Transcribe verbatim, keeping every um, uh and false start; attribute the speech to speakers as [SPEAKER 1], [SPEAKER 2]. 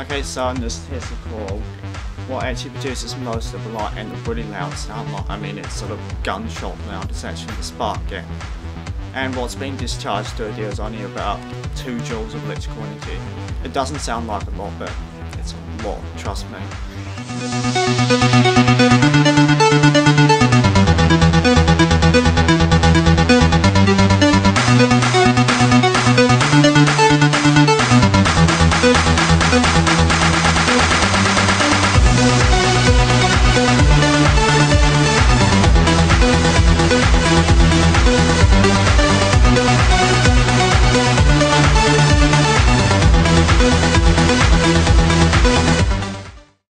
[SPEAKER 1] Okay, so this here's the coil. What actually produces most of the light and the really loud sound, like, I mean it's sort of gunshot loud, it's actually the spark gap. And what's being discharged through it is only about two joules of electrical energy. It doesn't sound like a lot, but it's a lot, trust me.